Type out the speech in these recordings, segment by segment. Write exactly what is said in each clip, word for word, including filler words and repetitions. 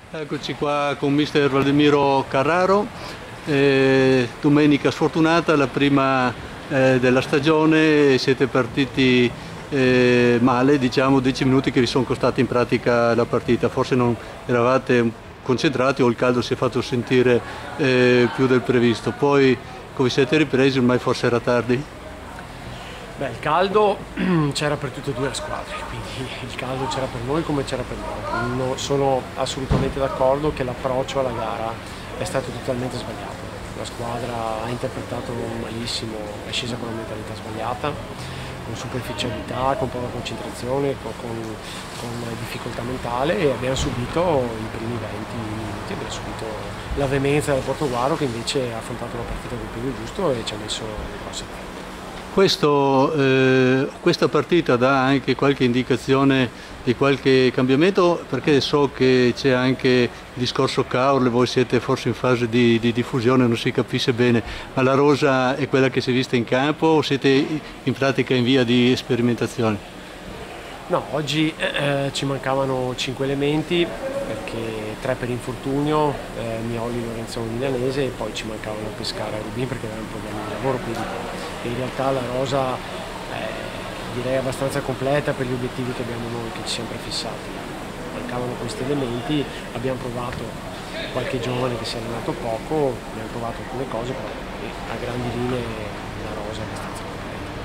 Eccoci qua con mister Valdemiro Carraro, eh, domenica sfortunata, la prima eh, della stagione, siete partiti eh, male, diciamo dieci minuti che vi sono costati in pratica la partita, forse non eravate concentrati o il caldo si è fatto sentire eh, più del previsto, poi come siete ripresi ormai forse era tardi? Beh, il caldo c'era per tutte e due le squadre, quindi il caldo c'era per noi come c'era per loro. No, sono assolutamente d'accordo che l'approccio alla gara è stato totalmente sbagliato. La squadra ha interpretato malissimo, è scesa con una mentalità sbagliata, con superficialità, con poca concentrazione, con, con, con difficoltà mentale, e abbiamo subito i primi venti minuti, abbiamo subito la veemenza del Portogruaro, che invece ha affrontato la partita col piede giusto e ci ha messo le grosse penne. Questo, eh, questa partita dà anche qualche indicazione di qualche cambiamento, perché so che c'è anche il discorso Caorle, voi siete forse in fase di, di diffusione, non si capisce bene, ma la rosa è quella che si è vista in campo o siete in pratica in via di sperimentazione? No, oggi eh, ci mancavano cinque elementi, perché tre per infortunio, eh, Mioli, Lorenzoni, Milanese, e poi ci mancavano Pescara e Rubin perché avevano problemi di lavoro, quindi in realtà la rosa eh, direi abbastanza completa per gli obiettivi che abbiamo noi, che ci siamo prefissati. Mancavano questi elementi, abbiamo provato qualche giovane che si è allenato poco, abbiamo provato alcune cose, però a grandi linee la rosa è abbastanza completa.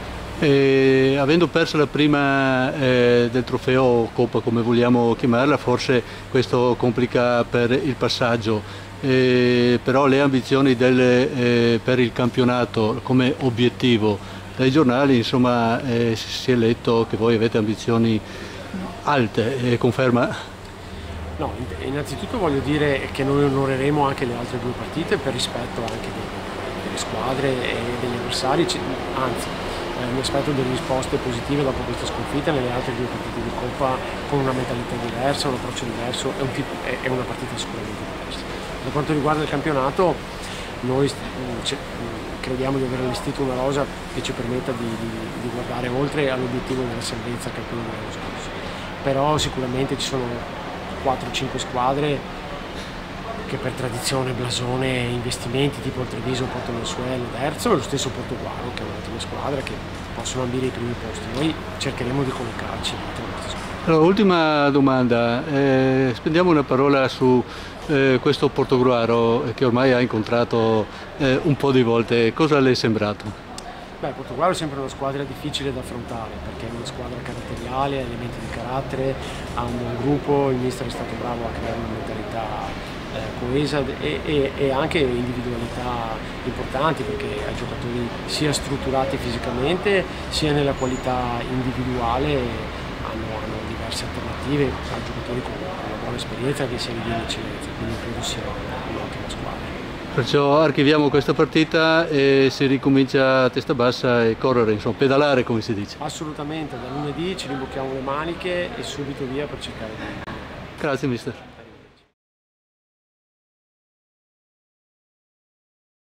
E, avendo perso la prima eh, del trofeo o coppa, come vogliamo chiamarla, forse questo complica per il passaggio, eh, però le ambizioni del, eh, per il campionato come obiettivo dai giornali, insomma, eh, si è letto che voi avete ambizioni alte, eh, conferma? No, innanzitutto voglio dire che noi onoreremo anche le altre due partite per rispetto anche delle squadre e degli avversari, anzi mi aspetto delle risposte positive dopo questa sconfitta nelle altre due partite di Coppa, con una mentalità diversa, un approccio diverso e un tipo, è una partita sicuramente diversa. Per quanto riguarda il campionato, noi crediamo di aver allestito una rosa che ci permetta di, di, di guardare oltre all'obiettivo della salvezza, che è quello dell'anno scorso. Però sicuramente ci sono quattro cinque squadre che per tradizione, blasone e investimenti tipo il Treviso, Porto Mensuello, Terzo, e lo stesso Portogruaro, che è un'ottima squadra, che possono ambire i primi posti. Noi cercheremo di collocarci dentro questa squadra. Allora, ultima domanda, eh, spendiamo una parola su eh, questo Portogruaro che ormai ha incontrato eh, un po' di volte, cosa le è sembrato? Beh, Portogruaro è sempre una squadra difficile da affrontare, perché è una squadra caratteriale, ha elementi di carattere, ha un buon gruppo, il mister è stato bravo a creare una mentalità Eh, coesa e, e, e anche individualità importanti, perché ha giocatori sia strutturati fisicamente sia nella qualità individuale, hanno, hanno diverse alternative, ha giocatori con una buona esperienza che si arriva in eccellenza, quindi credo sia un'ottima squadra. Perciò archiviamo questa partita e si ricomincia a testa bassa e correre, insomma, pedalare come si dice. Assolutamente, da lunedì ci rimbocchiamo le maniche e subito via per cercare di... Grazie mister.